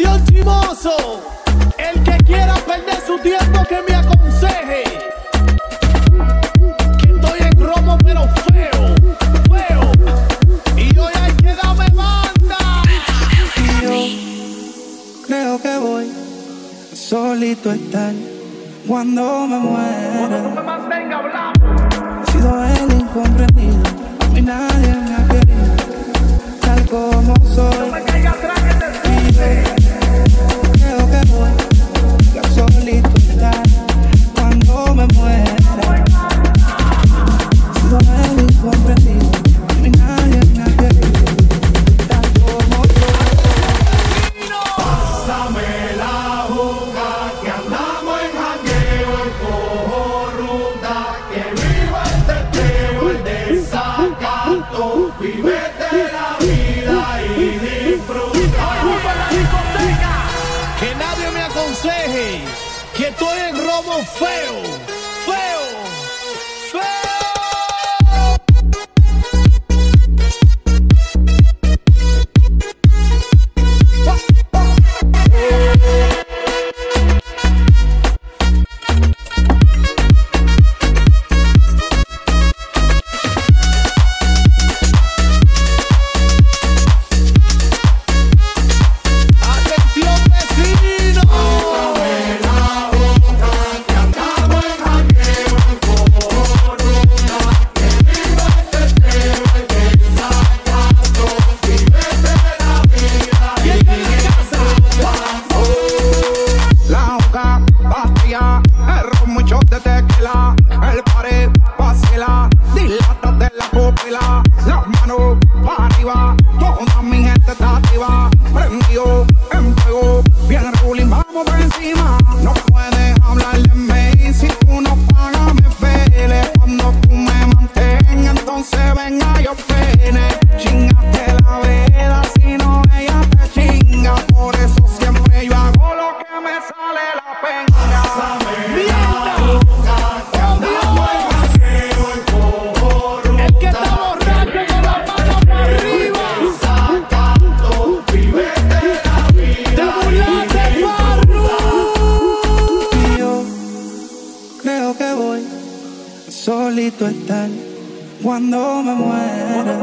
Atención chimoso, el que quiera perder su tiempo que me aconseje. Que estoy en romo pero feo, feo. Y hoy hay que darme banda. Yo creo que voy a solito estar cuando me muera. Cuando tú me mantengas hablando. He sido el incomprendido y nadie me ha querido tal como soy. No me caiga atrás que te puse. Creo que voy a solito estar cuando me muera. He sido el incomprendido y nadie me ha querido tal como soy. Pásame la juca que andamos en jangueo, en cojo ruta, que viva el teteo, el desacato, vívete la vida y disfruta. La discoteca. Que nadie me aconseje que estoy en romo feo, feo, feo. Atención vecino. La hoja vacía, el ron, mucho de tequila, el pared vacila, dilata de la pupila, las manos para arriba, toda mi gente está activa, prendido en fuego, bien ruling, vamos por encima, no puedes hablar de mí, si tú no pagas me pele, cuando tú me mantengas, entonces venga yo pene, chingate la vela, si no ella te chinga, por eso siempre yo hago lo que me sale la pena. El que está borracho con la mano para arriba. Te burlaste, Farru. Y yo creo que voy a solito estar cuando me muera.